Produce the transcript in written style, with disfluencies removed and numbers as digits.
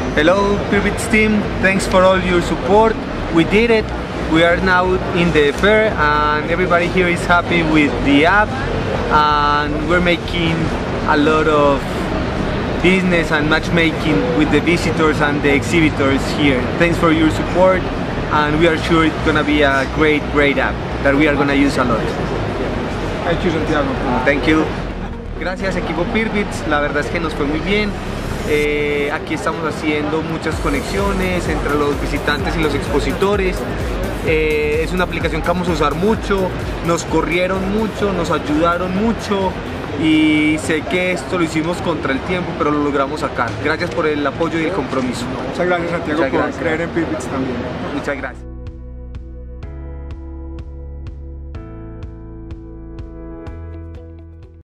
Hello Peerbits team, thanks for all your support. We did it. We are now in the fair and everybody here is happy with the app, and we're making a lot of business and matchmaking with the visitors and the exhibitors here. Thanks for your support, and we are sure it's gonna be a great app that we are gonna use a lot. Thank you, Santiago. Thank you. Gracias equipo Peerbits, la verdad es que nos fue muy bien. Aquí estamos haciendo muchas conexiones entre los visitantes y los expositores. Es una aplicación que vamos a usar mucho, nos corrieron mucho, nos ayudaron mucho y sé que esto lo hicimos contra el tiempo, pero lo logramos sacar. Gracias por el apoyo y el compromiso. Muchas gracias, Santiago, por creer en Peerbits también. Muchas gracias.